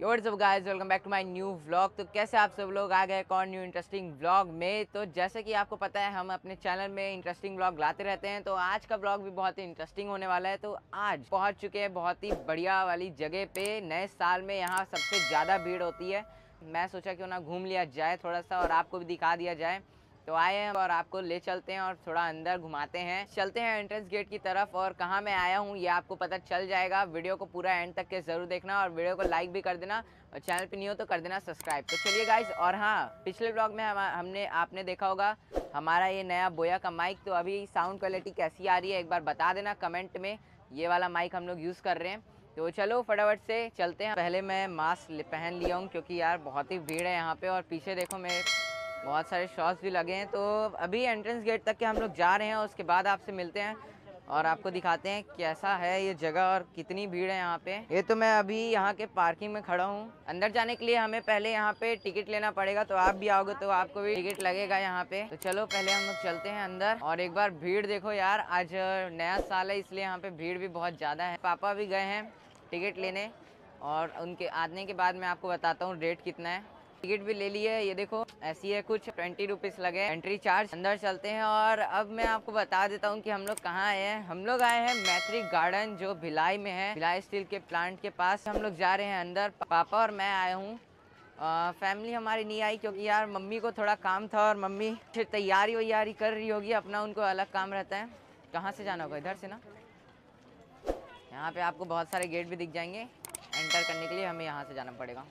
What's up guys, welcome back to my new vlog. तो कैसे आप सब लोग आ गए एक और न्यू इंटरेस्टिंग व्लॉग में। तो जैसे कि आपको पता है हम अपने चैनल में इंटरेस्टिंग व्लॉग लाते रहते हैं, तो आज का व्लॉग भी बहुत ही इंटरेस्टिंग होने वाला है। तो आज पहुंच चुके हैं बहुत ही बढ़िया वाली जगह पे। नए साल में यहाँ सबसे ज़्यादा भीड़ होती है। मैं सोचा क्यों ना घूम लिया जाए थोड़ा सा और आपको भी दिखा दिया जाए। तो आए हैं और आपको ले चलते हैं और थोड़ा अंदर घुमाते हैं। चलते हैं एंट्रेंस गेट की तरफ और कहाँ मैं आया हूँ ये आपको पता चल जाएगा। वीडियो को पूरा एंड तक के ज़रूर देखना और वीडियो को लाइक भी कर देना और चैनल पे नहीं हो तो कर देना सब्सक्राइब। तो चलिए गाइस, और हाँ, पिछले ब्लॉग में हमने आपने देखा होगा हमारा ये नया बोया का माइक। तो अभी साउंड क्वालिटी कैसी आ रही है एक बार बता देना कमेंट में। ये वाला माइक हम लोग यूज़ कर रहे हैं। तो चलो फटाफट से चलते हैं। पहले मैं मास्क पहन लिया हूँ क्योंकि यार बहुत ही भीड़ है यहाँ पे। और पीछे देखो मेरे बहुत सारे शॉट्स भी लगे हैं। तो अभी एंट्रेंस गेट तक के हम लोग जा रहे हैं, उसके बाद आपसे मिलते हैं और आपको दिखाते हैं कैसा है ये जगह और कितनी भीड़ है यहाँ पे। ये तो मैं अभी यहाँ के पार्किंग में खड़ा हूँ। अंदर जाने के लिए हमें पहले यहाँ पे टिकट लेना पड़ेगा, तो आप भी आओगे तो आपको भी टिकट लगेगा यहाँ पे। तो चलो पहले हम लोग चलते हैं अंदर। और एक बार भीड़ देखो यार, आज नया साल है इसलिए यहाँ पे भीड़ भी बहुत ज़्यादा है। पापा भी गए हैं टिकट लेने और उनके आने के बाद मैं आपको बताता हूँ रेट कितना है। टिकट भी ले लिए, ये देखो ऐसी है कुछ 20 रुपीज़ लगे एंट्री चार्ज। अंदर चलते हैं और अब मैं आपको बता देता हूँ कि हम लोग कहाँ आए हैं। हम लोग आए हैं मैत्री गार्डन जो भिलाई में है, भिलाई स्टील के प्लांट के पास हम लोग जा रहे हैं अंदर। पापा और मैं आए हूँ, फैमिली हमारी नहीं आई क्योंकि यार मम्मी को थोड़ा काम था और मम्मी फिर तैयारी वैयारी कर रही होगी अपना, उनको अलग काम रहता है। कहाँ से जाना होगा? इधर से ना। यहाँ पे आपको बहुत सारे गेट भी दिख जाएंगे, एंटर करने के लिए हमें यहाँ से जाना पड़ेगा।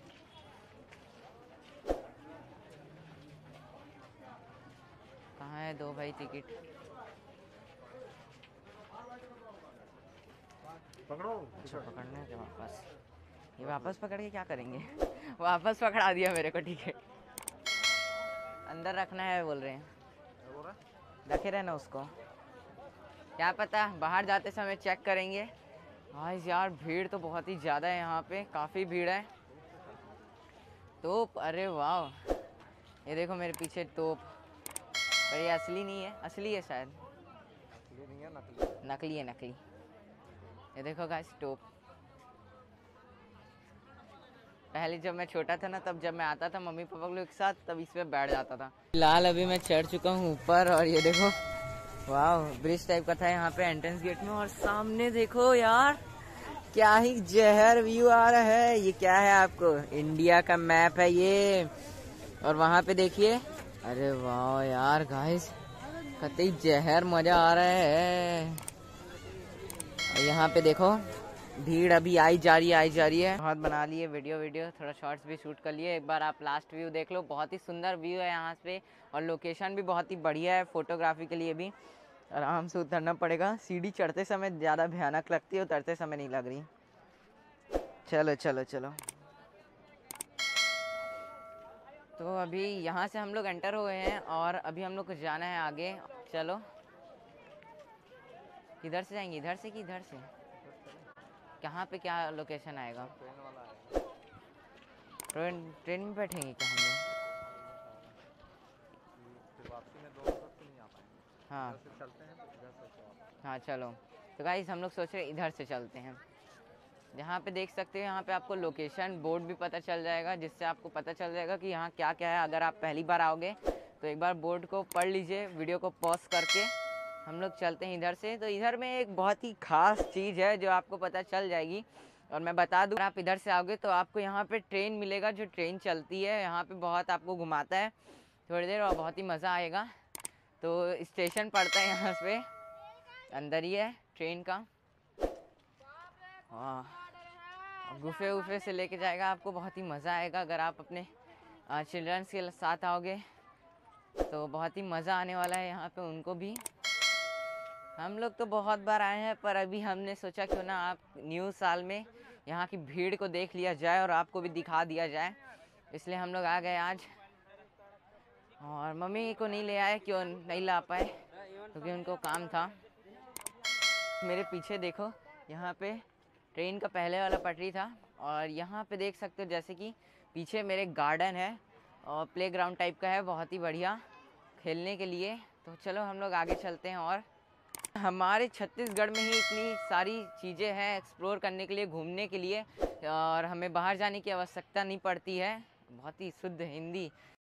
कहाँ है दो भाई टिकट? पकड़ो। अच्छा पकड़ना है वापस। ये वापस पकड़ के क्या करेंगे? वापस पकड़ा दिया मेरे को टिकट। अंदर रखना है बोल रहे हैं, रखे रहना उसको। क्या पता बाहर जाते समय चेक करेंगे। आज यार भीड़ तो बहुत ही ज़्यादा है यहाँ पे, काफ़ी भीड़ है। तोप, अरे वाह, ये देखो मेरे पीछे तोप। पर ये असली नहीं है, असली है शायद। असली नहीं है, नकली। नकली है, नकली। ये देखो गाइस टोप। पहले जब मैं छोटा था ना, तब जब मैं आता था मम्मी पापा लोग के साथ, तब इस पे बैठ जाता था। फिलहाल अभी मैं चढ़ चुका हूँ ऊपर और ये देखो वाह, ब्रिज टाइप का था यहाँ पे एंट्रेंस गेट में। और सामने देखो यार क्या ही जहर व्यू आ रहा है। ये क्या है? आपको इंडिया का मैप है ये। और वहाँ पे देखिए, अरे वाह यार गाइस, कतई जहर मजा आ रहा है। और यहाँ पे देखो भीड़ अभी आई जा रही है। बहुत बना लिए वीडियो, थोड़ा शॉर्ट्स भी शूट कर लिए। एक बार आप लास्ट व्यू देख लो, बहुत ही सुंदर व्यू है यहाँ पे और लोकेशन भी बहुत ही बढ़िया है फोटोग्राफी के लिए भी। आराम से उतरना पड़ेगा, सीढ़ी चढ़ते समय ज़्यादा भयानक लगती है, उतरते समय नहीं लग रही। चलो चलो चलो। तो अभी यहाँ से हम लोग एंटर हुए हैं और अभी हम लोग को जाना है आगे। चलो इधर से जाएंगे, इधर से कि इधर से? कहाँ पे क्या लोकेशन आएगा? ट्रेन में बैठेंगे क्या हम लोग? वापसी में दोनों तरफ से नहीं आ पाएंगे। हाँ इधर से चलते हैं तो इधर से। हाँ चलो। तो गाइस हम लोग सोच रहे इधर से चलते हैं। जहाँ पे देख सकते हैं यहाँ पे आपको लोकेशन बोर्ड भी पता चल जाएगा, जिससे आपको पता चल जाएगा कि यहाँ क्या क्या है। अगर आप पहली बार आओगे तो एक बार बोर्ड को पढ़ लीजिए, वीडियो को पॉज करके। हम लोग चलते हैं इधर से। तो इधर में एक बहुत ही खास चीज़ है जो आपको पता चल जाएगी। और मैं बता दूँ, आप इधर से आओगे तो आपको यहाँ पे ट्रेन मिलेगा, जो ट्रेन चलती है यहाँ पे, बहुत आपको घुमाता है थोड़ी देर और बहुत ही मज़ा आएगा। तो स्टेशन पड़ता है यहाँ पे, अंदर ही है ट्रेन का। गुफे वूफे से लेके जाएगा आपको, बहुत ही मज़ा आएगा। अगर आप अपने चिल्ड्रंस के साथ आओगे तो बहुत ही मज़ा आने वाला है यहाँ पे उनको भी। हम लोग तो बहुत बार आए हैं, पर अभी हमने सोचा क्यों ना आप न्यू साल में यहाँ की भीड़ को देख लिया जाए और आपको भी दिखा दिया जाए, इसलिए हम लोग आ गए आज। और मम्मी को नहीं ले आए, क्यों नहीं ला पाए? क्योंकि उनको काम था। मेरे पीछे देखो, यहाँ पे ट्रेन का पहले वाला पटरी था और यहाँ पे देख सकते हो जैसे कि पीछे मेरे गार्डन है और प्लेग्राउंड टाइप का है, बहुत ही बढ़िया खेलने के लिए। तो चलो हम लोग आगे चलते हैं। और हमारे छत्तीसगढ़ में ही इतनी सारी चीज़ें हैं एक्सप्लोर करने के लिए, घूमने के लिए, और हमें बाहर जाने की आवश्यकता नहीं पड़ती है। बहुत ही शुद्ध हिंदी।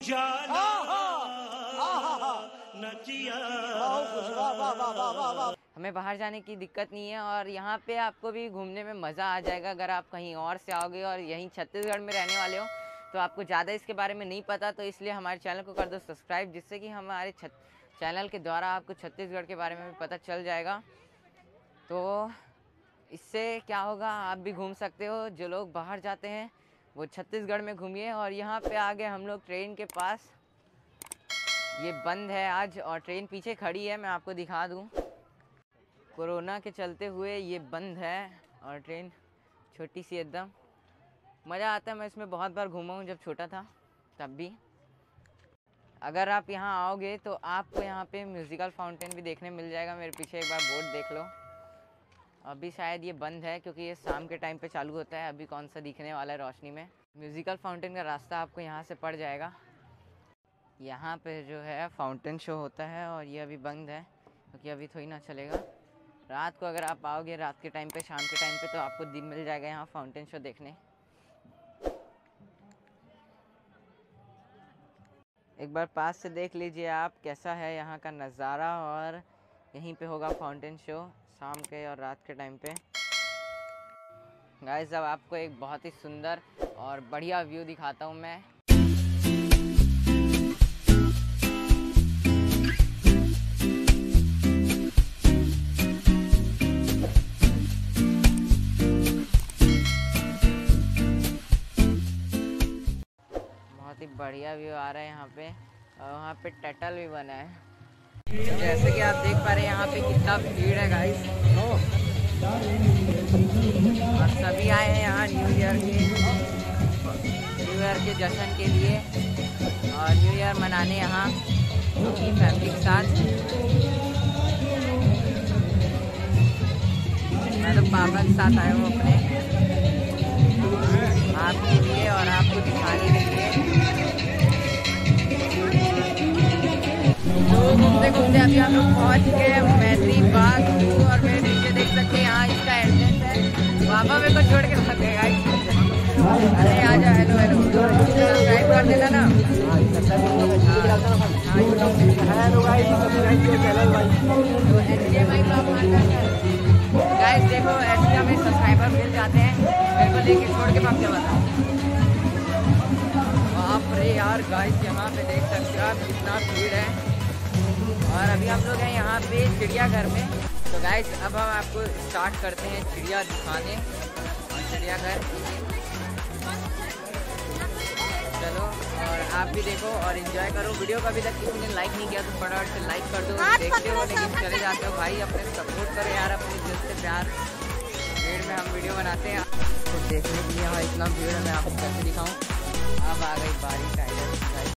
हमें बाहर जाने की दिक्कत नहीं है और यहाँ पे आपको भी घूमने में मज़ा आ जाएगा। अगर आप कहीं और से आओगे और यहीं छत्तीसगढ़ में रहने वाले हो तो आपको ज़्यादा इसके बारे में नहीं पता, तो इसलिए हमारे चैनल को कर दो सब्सक्राइब, जिससे कि हमारे चैनल के द्वारा आपको छत्तीसगढ़ के बारे में भी पता चल जाएगा। तो इससे क्या होगा, आप भी घूम सकते हो। जो लोग बाहर जाते हैं वो छत्तीसगढ़ में घूमिए। और यहाँ पे आगे हम लोग ट्रेन के पास, ये बंद है आज और ट्रेन पीछे खड़ी है, मैं आपको दिखा दूँ। कोरोना के चलते हुए ये बंद है और ट्रेन छोटी सी एकदम। मज़ा आता है, मैं इसमें बहुत बार घूमा हूँ जब छोटा था तब भी। अगर आप यहाँ आओगे तो आपको यहाँ पे म्यूज़िकल फाउंटेन भी देखने मिल जाएगा। मेरे पीछे एक बार बोर्ड देख लो। अभी शायद ये बंद है क्योंकि ये शाम के टाइम पे चालू होता है। अभी कौन सा दिखने वाला है रोशनी में। म्यूज़िकल फाउंटेन का रास्ता आपको यहाँ से पड़ जाएगा। यहाँ पे जो है फाउंटेन शो होता है और ये अभी बंद है क्योंकि अभी थोड़ी ना चलेगा। रात को अगर आप आओगे, रात के टाइम पे, शाम के टाइम पे, तो आपको दिन मिल जाएगा यहाँ फाउंटेन शो देखने। एक बार पास से देख लीजिए आप कैसा है यहाँ का नज़ारा। और यहीं पे होगा फाउंटेन शो शाम के और रात के टाइम पे। गाइस अब आपको एक बहुत ही सुंदर और बढ़िया व्यू दिखाता हूँ मैं। बहुत ही बढ़िया व्यू आ रहा है यहाँ पे और वहाँ पे टटल भी बना है। जैसे कि आप देख पा रहे हैं यहाँ पे कितना भीड़ है गाइस। और सभी आए हैं यहाँ न्यू ईयर के जश्न के लिए और न्यू ईयर मनाने यहाँ अपनी फैमिली के साथ। मैं तो पापा के साथ आया हूँ अपने, आपके लिए और आपको दिखाने के लिए। तो घूमते घूमते अभी हम लोग पहुँच गए हैं मैत्री बाग और मेरे नीचे देख सकते हैं यहाँ इसका एंट्रेंस है। पापा मेरे को छोड़ के भाग गए गाइस। अरे आ जाओ। हेलो हेलो, सब्सक्राइब कर देना ना। गाइस देखो ऐसे हमें सब्सक्राइबर मिल जाते हैं, मेरे को लेके छोड़ के भाग जाता। बाप रे यार गाइस, यहाँ पे देख सकते हो आप कितना भीड़ है। और अभी हम लोग हैं यहाँ पे चिड़ियाघर में। तो गाइस अब हम आपको स्टार्ट करते हैं चिड़िया दिखाने और चिड़ियाघर। चलो और आप भी देखो और एंजॉय करो। वीडियो को अभी तक किसी ने लाइक नहीं किया तो फटाफट से लाइक कर दो। देखते हो लेकिन चले जाते हो भाई, अपने सपोर्ट करो यार, अपने दिल से प्यार। भीड़ में हम वीडियो बनाते हैं तो देखने के लिए यहाँ इतना भीड़ है, मैं आपको कैसे दिखाऊँ। अब आ गई बारी टाइगर।